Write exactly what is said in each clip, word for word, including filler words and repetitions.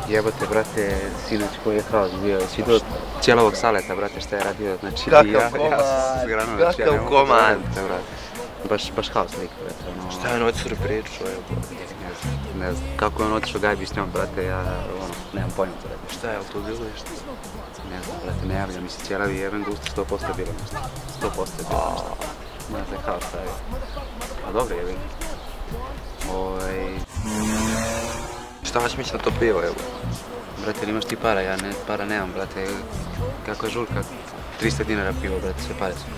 Jebote, brate, sinoć koji je haos bio, si do cijelovog saleta, brate, šta je radio, znači... Kakav komad, kakav komad! Baš, baš haos lik, brate, ono... Šta je on odsuro pričao, evo? Ne znam, kako je on otišao gajbi s njom, brate, ja, ono, nemam pojma, brate. Šta je, ali to bilo nešto? Ne znam, brate, ne javlja mi se cijelavi jeben gusto, sto posto je bilo nešto. sto posto je bilo nešto. Ne znam, haos šta je. A dobro je, vidim. Oj... Šta ćeš mići na to pivo, evo? Brate, imaš ti para, ja ne, para nemam, brate. Kako je žurka, trista dinara pivo, brate, sve pare su.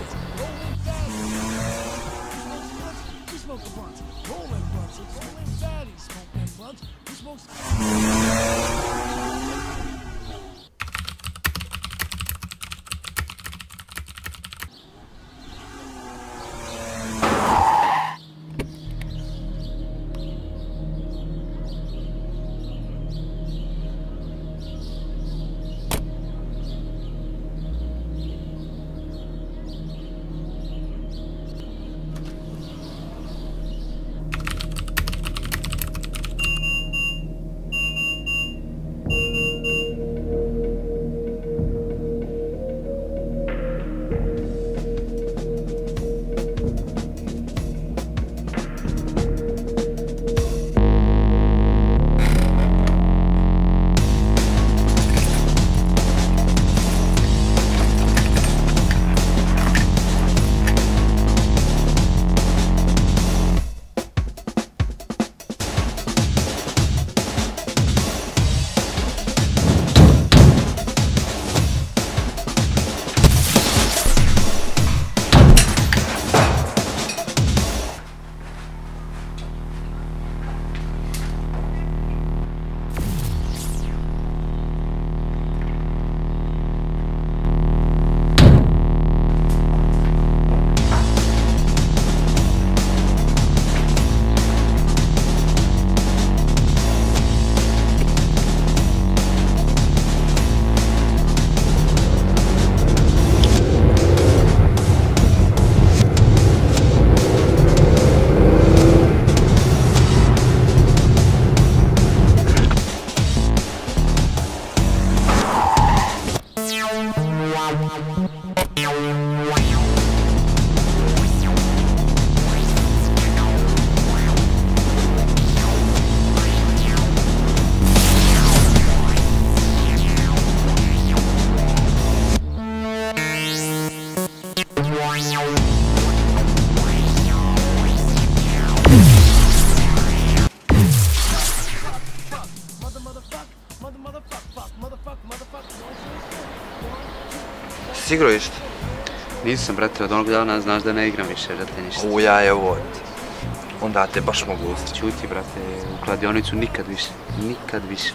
Si igrao isto? Nisam, brate, od onog dana znaš da ne igram više, brate, ništa. Uja, evo ti. Onda te baš mogu ustati. Čuti, brate, u kladionicu nikad više, nikad više.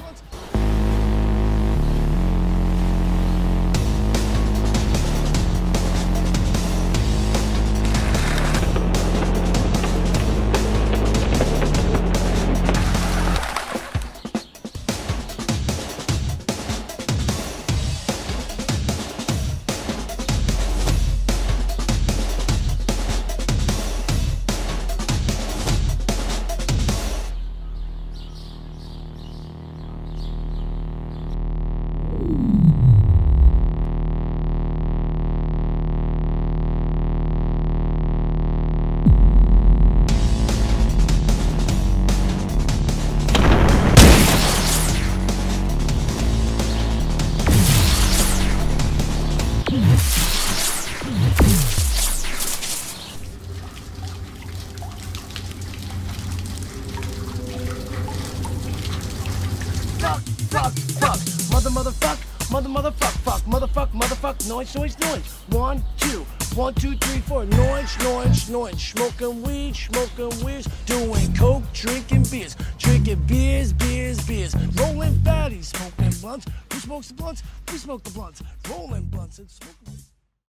fuck, fuck, mother, motherfuck, mother, motherfuck, fuck, motherfuck, motherfuck, noise, noise, noise. One, two, one, two, three, four, noise, noise, noise. Smoking weed, smoking weeds, doing coke, drinking beers, drinking beers, beers, beers. Rolling fatties, smoking blunts. Who smokes the blunts? We smoke the blunts. Rolling blunts and smoking.